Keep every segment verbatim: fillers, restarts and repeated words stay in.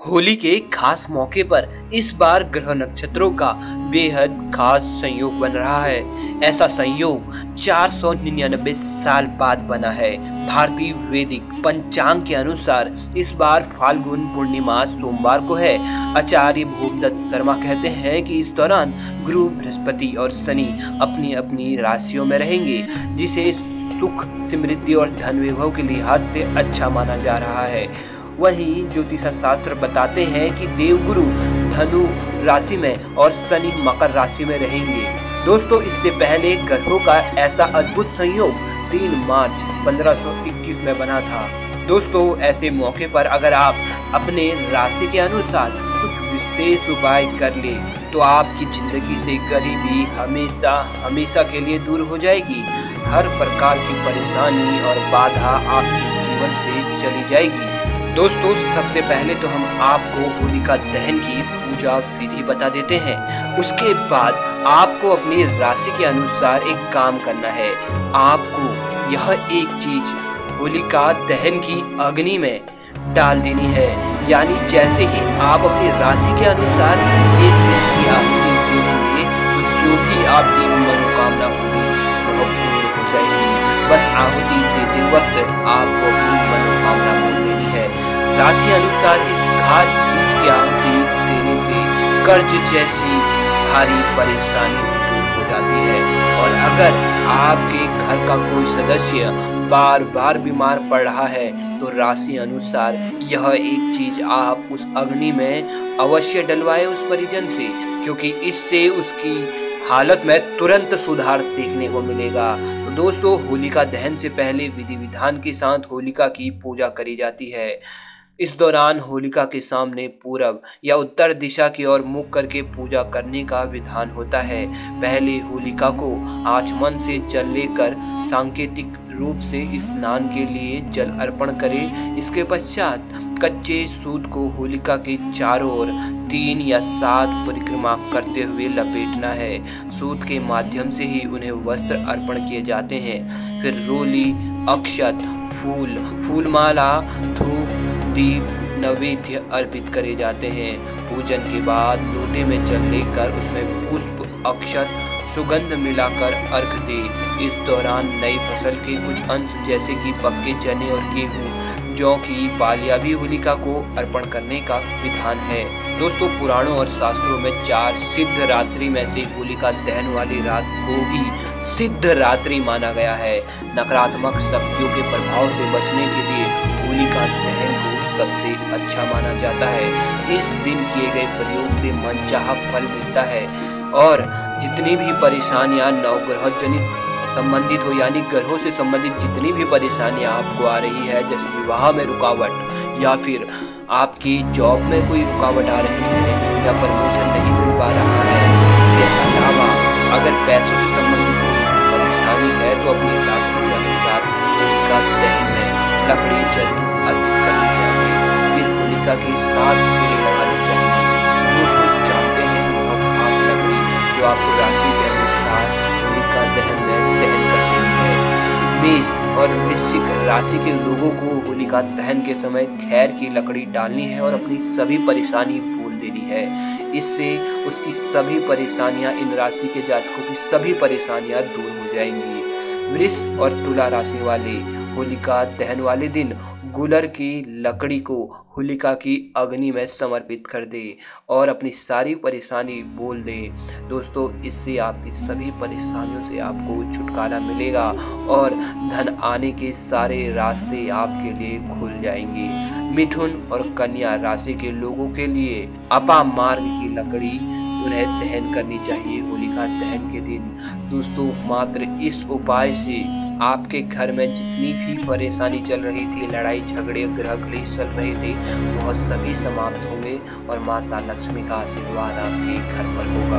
होली के खास मौके पर इस बार ग्रह नक्षत्रों का बेहद खास संयोग बन रहा है। ऐसा संयोग चार सौ निन्यानवे साल बाद बना है। भारतीय वैदिक पंचांग के अनुसार इस बार फाल्गुन पूर्णिमा सोमवार को है। आचार्य भूपदत्त शर्मा कहते हैं कि इस दौरान गुरु बृहस्पति और शनि अपनी अपनी राशियों में रहेंगे, जिसे सुख, समृद्धि और धन वैभव के लिहाज से अच्छा माना जा रहा है। वहीं ज्योतिष शास्त्र बताते हैं कि देवगुरु धनु राशि में और शनि मकर राशि में रहेंगे। दोस्तों, इससे पहले ग्रहों का ऐसा अद्भुत संयोग तीन मार्च पंद्रह सौ इक्कीस में बना था। दोस्तों, ऐसे मौके पर अगर आप अपने राशि के अनुसार कुछ विशेष उपाय कर ले तो आपकी जिंदगी से गरीबी हमेशा हमेशा के लिए दूर हो जाएगी। हर प्रकार की परेशानी और बाधा आपके जीवन से चली जाएगी। दोस्तों, सबसे पहले तो हम आपको होलिका दहन की पूजा विधि बता देते हैं। उसके बाद आपको अपनी राशि के अनुसार एक काम करना है। आपको यह एक चीज होलिका दहन की अग्नि में डाल देनी है। यानी जैसे ही आप अपनी राशि के अनुसार इस एक चीज की आहुति दे देंगे तो जो भी आपकी मनोकामना होगी वह पूर्ण हो जाएगी। बस आहुति देते वक्त आपको अपनी मनोकामना पूर्ण देनी है। राशि अनुसार इस खास चीज की आहुति देने से कर्ज जैसी भारी परेशानी दूर हो जाती है। और अगर आपके घर का कोई सदस्य बार बार बीमार पड़ रहा है तो राशि अनुसार यह एक चीज आप उस अग्नि में अवश्य डलवाएं उस परिजन से, क्योंकि इससे उसकी हालत में तुरंत सुधार देखने को मिलेगा। तो दोस्तों, होलिका दहन से पहले विधि विधान के साथ होलिका की पूजा करी जाती है। इस दौरान होलिका के सामने पूरब या उत्तर दिशा की ओर मुख करके पूजा करने का विधान होता है। पहले होलिका को आचमन से जल लेकर सांकेतिक रूप से स्नान के लिए जल अर्पण करें। इसके पश्चात कच्चे सूत को होलिका के चारों ओर तीन या सात परिक्रमा करते हुए लपेटना है। सूत के माध्यम से ही उन्हें वस्त्र अर्पण किए जाते हैं। फिर रोली, अक्षत, फूल, फूलमाला, धूप, दीप, नैवेद्य अर्पित करे जाते हैं। पूजन के बाद लोटे में जल लेकर उसमें पुष्प, अक्षत, सुगंध मिलाकर अर्घ दे। इस दौरान नई फसल के कुछ अंश जैसे कि पक्के चने और गेहूं, जौ की बालियां भी होलिका को अर्पण करने का विधान है। दोस्तों, पुराणों और शास्त्रों में चार सिद्ध रात्रि में से होलिका दहन वाली रात को भी सिद्ध रात्रि माना गया है। नकारात्मक शक्तियों के प्रभाव से बचने के लिए होलिका दहन को सबसे अच्छा माना जाता है। इस दिन किए गए प्रयोग से मनचाहा फल मिलता है और जितनी भी परेशानियां नवग्रह जनित संबंधित हो, यानी ग्रहों से संबंधित जितनी भी परेशानियां आपको आ रही है, जैसे विवाह में रुकावट या फिर आपकी जॉब में कोई रुकावट आ रही है या प्रमोशन नहीं मिल पा रहा है, इसके अलावा अगर पैसों से संबंधित कोई परेशानी है तो अपनी राशि के अनुसार होलिका दहन में लकड़ी जरूर अर्पित करनी चाहिए। फिर होलिका के साथ फेरे लगाने चाहिए। दोस्तों, जानते हैं हम खास लकड़ी जो आपको राशि के अनुसार होलिका दहन में दहन करते हैं। मेष और वृश्चिक राशि के लोगों को होलिका दहन के समय खैर की लकड़ी डालनी है और अपनी सभी परेशानी भूल देनी है। इससे उसकी सभी परेशानियां, इन राशि के जातकों की सभी परेशानियां दूर हो जाएंगी। वृष और तुला राशि वाले होलिका दहन वाले दिन गुलर की लकड़ी को होलिका की अग्नि में समर्पित कर दे और अपनी सारी परेशानी बोल दे। दोस्तों, इससे आपकी सभी परेशानियों से आपको छुटकारा मिलेगा और धन आने के सारे रास्ते आपके लिए खुल जाएंगे। मिथुन और कन्या राशि के लोगों के लिए अपा मार्ग की लकड़ी उन्हें दहन करनी चाहिए होलिका दहन के दिन। दोस्तों, मात्र इस उपाय से आपके घर में जितनी भी परेशानी चल रही थी, लड़ाई झगड़े, ग्रह क्लेश चल रहे थे, वह सभी समाप्त होंगे और माता लक्ष्मी का आशीर्वाद आपके घर पर होगा।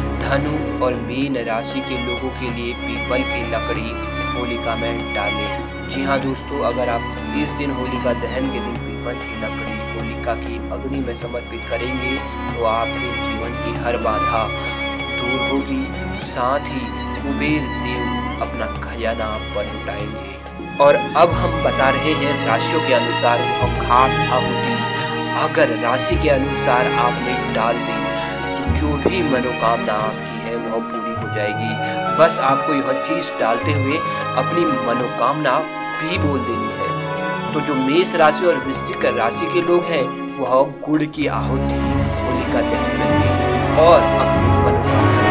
धनु और मीन राशि के लोगों के लिए पीपल की लकड़ी होलिका में डालें। जी हाँ दोस्तों, अगर आप इस दिन होलिका दहन के दिन पीपल की लकड़ी होलिका की अग्नि में समर्पित करेंगे तो आपके जीवन की हर बाधा दूर होगी। साथ ही कुबेर देव अपना खजाना पर लुटाएंगे। और अब हम बता रहे हैं राशियों के अनुसार वह खास आहुति। अगर राशि के अनुसार आपने डाल दी तो जो भी मनोकामना आपकी है वह पूरी हो जाएगी। बस आपको यह चीज डालते हुए अपनी मनोकामना भी बोल देनी है। तो जो मेष राशि और वृश्चिक राशि के लोग हैं वह गुड़ की आहुति होलिका दहन में दें और अपनी मनोकामना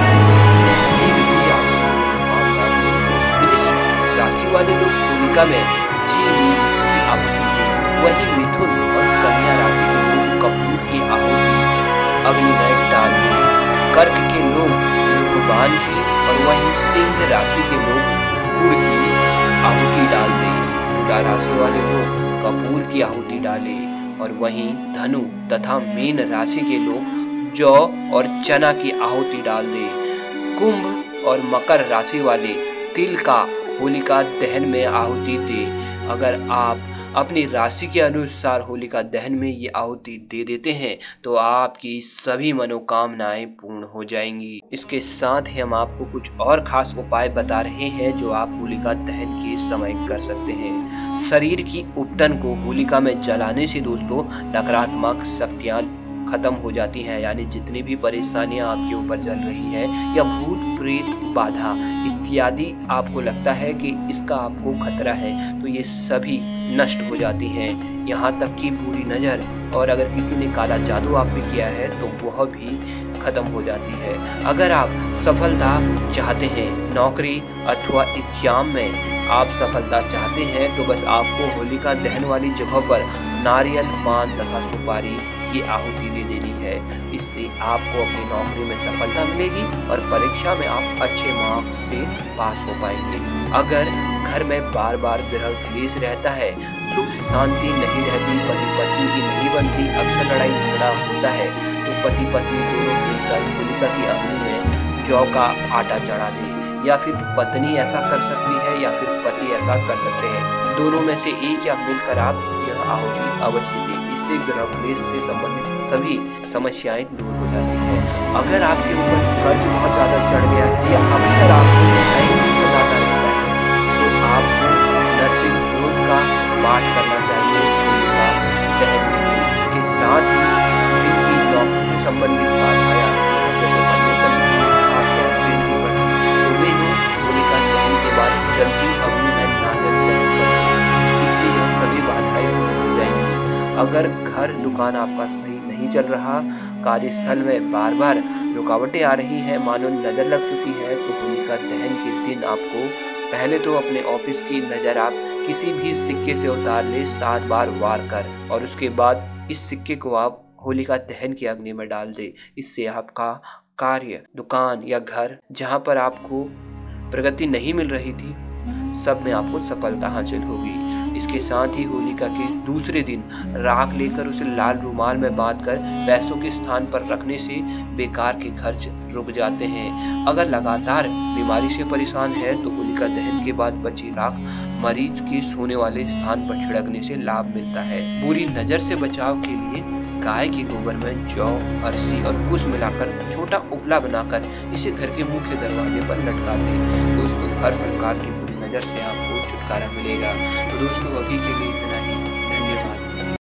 राशि वाले लोग होलिका में चीनी की आहुति दें। वही मिथुन और कन्या राशि के लोग कपूर की आहुति अग्नि में डाल दें। कर्क के लोग भगवान की और वही सिंह राशि के लोग गुड़ की आहुति डाल दें। तुला राशि वाले लोग कपूर की आहुति डालें और वहीं धनु तथा मीन राशि के लोग जौ और चना की आहुति डाल दें। कुंभ और मकर राशि वाले तिल का होलिका दहन में आहुति दे। अगर आप अपनी राशि के अनुसार होलिका दहन में ये आहुति दे देते हैं तो आपकी सभी मनोकामनाएं पूर्ण हो जाएंगी। इसके साथ ही हम आपको कुछ और खास उपाय बता रहे हैं जो आप होलिका दहन के समय कर सकते हैं। शरीर की उपटन को होलिका में जलाने से दोस्तों नकारात्मक शक्तियां खत्म हो जाती हैं, यानी जितनी भी परेशानियां आपके ऊपर चल रही है या भूत प्रेत बाधा इत्यादि आपको लगता है कि इसका आपको खतरा है तो ये सभी नष्ट हो जाती हैं। यहाँ तक कि बुरी नजर और अगर किसी ने काला जादू आप पे किया है तो वह भी खत्म हो जाती है। अगर आप सफलता चाहते हैं नौकरी अथवा एग्जाम में आप सफलता चाहते हैं तो बस आपको होलिका दहन वाली जगह पर नारियल पान तथा सुपारी की आहुति दे देनी है। इससे आपको अपनी नौकरी में सफलता मिलेगी और परीक्षा में आप अच्छे मार्क्स से पास हो पाएंगे। अगर घर में बार बार ग्रह क्लेश रहता है, सुख शांति नहीं रहती, पति पत्नी की नहीं बनती, अक्सर लड़ाई झगड़ा होता है तो पति पत्नी दोनों मिलकर होलिका की अग्नि में जौ का आटा चढ़ा दे, या फिर पत्नी ऐसा कर सकती है या फिर पति ऐसा कर सकते हैं। दोनों में से एक या मिलकर आप यह आहुति अवश्य दें। इससे ग्रह क्लेश से संबंधित सभी समस्याएं दूर हो जाती हैं। अगर आपके ऊपर कर्ज बहुत ज्यादा चढ़ गया है या अक्सर आपको सताता रहता है तो आपको नरसिंह स्रोत का पाठ करना चाहिए होलिका दहन में। इसके साथ ही जिनकी नौकरी से संबंधित बाधाएं आती हैं जैसे परिवर्तन की तो वे होलिका दहन के बाद जल्दी अग्नि में नारियल करें। इससे यह सभी बाधाएं दूर हो जाएंगी। अगर घर दुकान आपका सही नहीं चल रहा, कार्यस्थल में बार बार रुकावटें आ रही हैं, मानो नजर लग चुकी है तो होलिका दहन के दिन आपको पहले तो अपने ऑफिस की नजर आप किसी भी सिक्के से उतार ले सात बार वार कर और उसके बाद इस सिक्के को आप होलिका दहन की अग्नि में डाल दे। इससे आपका कार्य दुकान या घर जहां पर आपको प्रगति नहीं मिल रही थी सब में आपको सफलता हासिल होगी। इसके साथ ही होलिका के दूसरे दिन राख लेकर उसे लाल रुमाल में बांधकर पैसों के स्थान पर रखने से बेकार के खर्च रुक जाते हैं। अगर लगातार बीमारी से परेशान है तो होलिका दहन के बाद बची राख मरीज के सोने वाले स्थान पर छिड़कने से लाभ मिलता है। बुरी नजर से बचाव के लिए गाय के गोबर में जौ अरसी और कुश मिलाकर छोटा उपला बनाकर इसे घर के मुख्य दरवाजे पर लटका दें। दोस्तों हर प्रकार की बुरी नजर से आपको छुटकारा मिलेगा। तो दोस्तों अभी के लिए इतना ही।